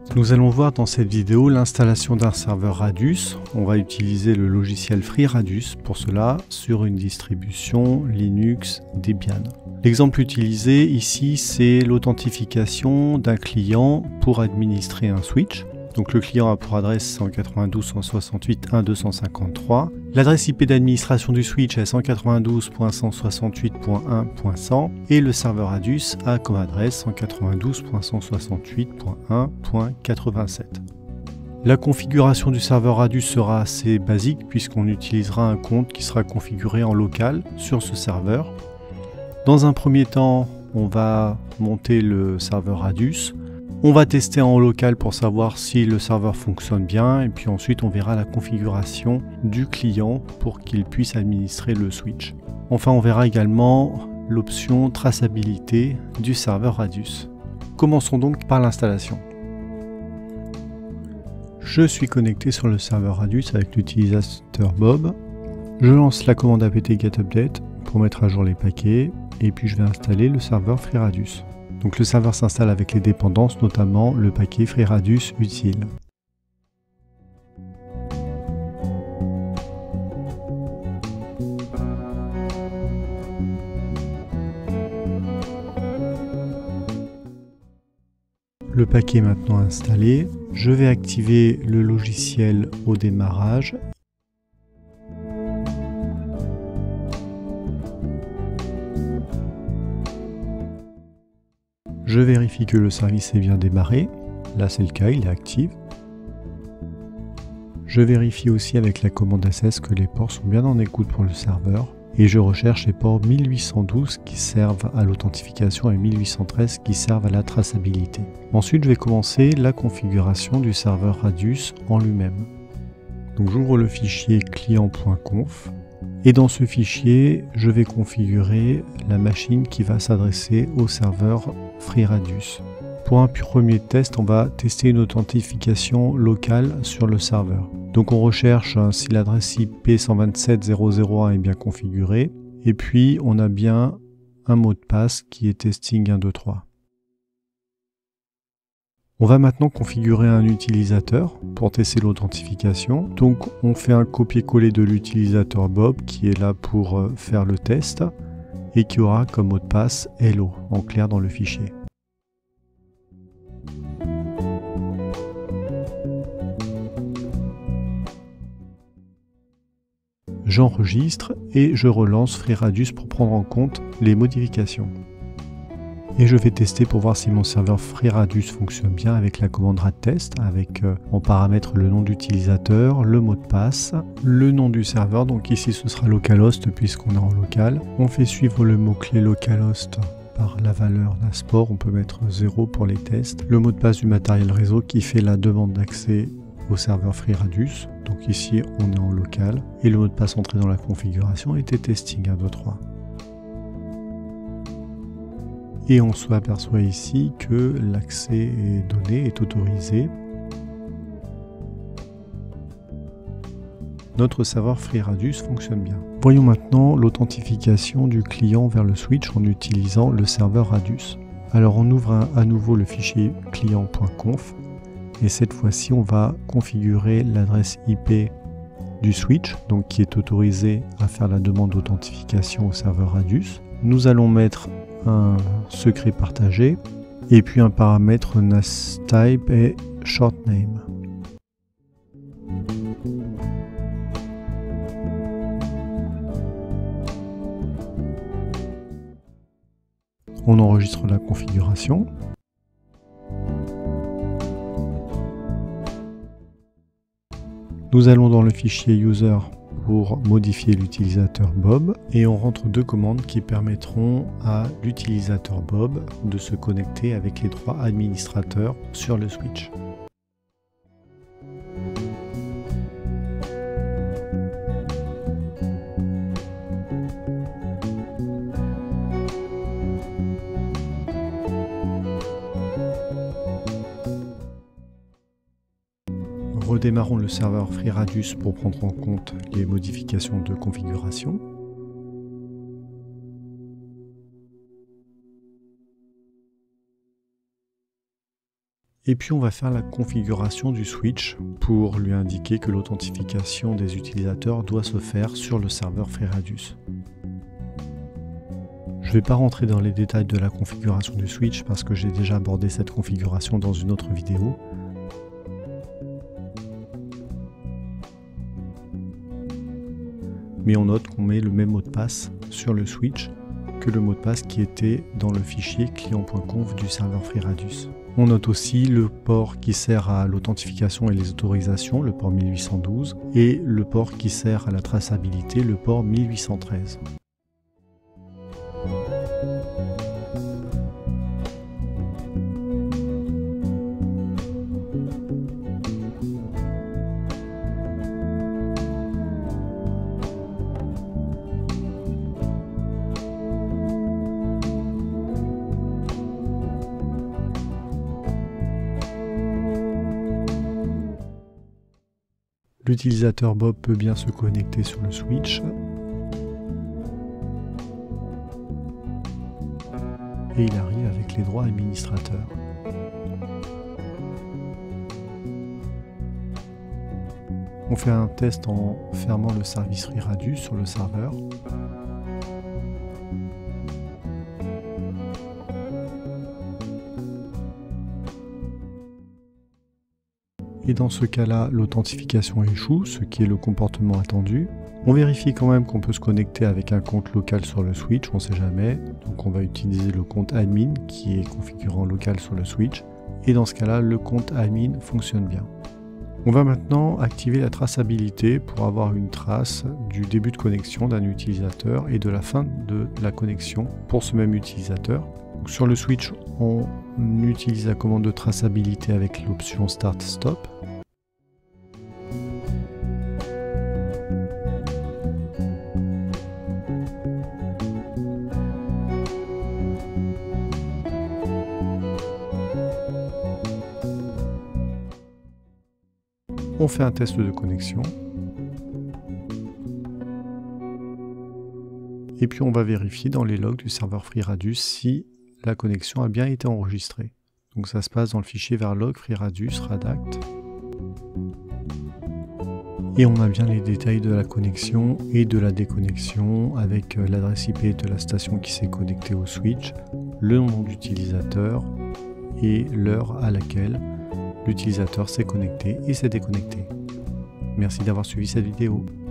Nous allons voir dans cette vidéo l'installation d'un serveur Radius. On va utiliser le logiciel FreeRadius pour cela sur une distribution Linux Debian. L'exemple utilisé ici, c'est l'authentification d'un client pour administrer un switch. Donc le client a pour adresse 192.168.1.253. L'adresse IP d'administration du switch est 192.168.1.100 et le serveur Radius a comme adresse 192.168.1.87. La configuration du serveur Radius sera assez basique puisqu'on utilisera un compte qui sera configuré en local sur ce serveur. Dans un premier temps, on va monter le serveur Radius. On va tester en local pour savoir si le serveur fonctionne bien et puis ensuite on verra la configuration du client pour qu'il puisse administrer le switch. Enfin, on verra également l'option traçabilité du serveur Radius. Commençons donc par l'installation. Je suis connecté sur le serveur Radius avec l'utilisateur Bob. Je lance la commande apt get update pour mettre à jour les paquets et puis je vais installer le serveur FreeRadius. Donc le serveur s'installe avec les dépendances, notamment le paquet FreeRadius utile. Le paquet est maintenant installé. Je vais activer le logiciel au démarrage. Je vérifie que le service est bien démarré. Là, c'est le cas, il est actif. Je vérifie aussi avec la commande ss que les ports sont bien en écoute pour le serveur. Et je recherche les ports 1812 qui servent à l'authentification et 1813 qui servent à la traçabilité. Ensuite, je vais commencer la configuration du serveur Radius en lui-même. Donc, j'ouvre le fichier client.conf. Et dans ce fichier, je vais configurer la machine qui va s'adresser au serveur FreeRadius. Pour un premier test, on va tester une authentification locale sur le serveur. Donc on recherche si l'adresse IP 127.0.0.1 est bien configurée. Et puis on a bien un mot de passe qui est testing123. On va maintenant configurer un utilisateur pour tester l'authentification. Donc on fait un copier-coller de l'utilisateur Bob qui est là pour faire le test et qui aura comme mot de passe hello en clair dans le fichier. J'enregistre et je relance FreeRadius pour prendre en compte les modifications. Et je vais tester pour voir si mon serveur FreeRadius fonctionne bien avec la commande radtest, avec en paramètre le nom d'utilisateur, le mot de passe, le nom du serveur, donc ici ce sera localhost puisqu'on est en local. On fait suivre le mot-clé localhost par la valeur d'un port, on peut mettre 0 pour les tests. Le mot de passe du matériel réseau qui fait la demande d'accès au serveur FreeRadius. Donc ici on est en local et le mot de passe entré dans la configuration était testing123. Et on s'aperçoit ici que l'accès est donné, est autorisé. Notre serveur FreeRadius fonctionne bien. Voyons maintenant l'authentification du client vers le switch en utilisant le serveur Radius. Alors on ouvre à nouveau le fichier client.conf et cette fois-ci on va configurer l'adresse IP du switch, donc qui est autorisé à faire la demande d'authentification au serveur Radius. Nous allons mettre un secret partagé et puis un paramètre nastype et shortname. On enregistre la configuration. Nous allons dans le fichier user pour modifier l'utilisateur Bob et on rentre deux commandes qui permettront à l'utilisateur Bob de se connecter avec les trois administrateurs sur le switch. Redémarrons le serveur FreeRadius pour prendre en compte les modifications de configuration. Et puis on va faire la configuration du switch pour lui indiquer que l'authentification des utilisateurs doit se faire sur le serveur FreeRadius. Je ne vais pas rentrer dans les détails de la configuration du switch parce que j'ai déjà abordé cette configuration dans une autre vidéo. Mais on note qu'on met le même mot de passe sur le switch que le mot de passe qui était dans le fichier client.conf du serveur FreeRadius. On note aussi le port qui sert à l'authentification et les autorisations, le port 1812, et le port qui sert à la traçabilité, le port 1813. L'utilisateur Bob peut bien se connecter sur le switch et il arrive avec les droits administrateurs. On fait un test en fermant le service FreeRadius sur le serveur. Et dans ce cas-là, l'authentification échoue, ce qui est le comportement attendu. On vérifie quand même qu'on peut se connecter avec un compte local sur le switch, on ne sait jamais. Donc on va utiliser le compte admin qui est configuré en local sur le switch. Et dans ce cas-là, le compte admin fonctionne bien. On va maintenant activer la traçabilité pour avoir une trace du début de connexion d'un utilisateur et de la fin de la connexion pour ce même utilisateur. Donc sur le switch, on utilise la commande de traçabilité avec l'option Start Stop. On fait un test de connexion. Et puis on va vérifier dans les logs du serveur FreeRadius si la connexion a bien été enregistrée. Donc ça se passe dans le fichier vers log FreeRadius Radact. Et on a bien les détails de la connexion et de la déconnexion avec l'adresse IP de la station qui s'est connectée au switch, le nom d'utilisateur et l'heure à laquelle l'utilisateur s'est connecté et s'est déconnecté. Merci d'avoir suivi cette vidéo.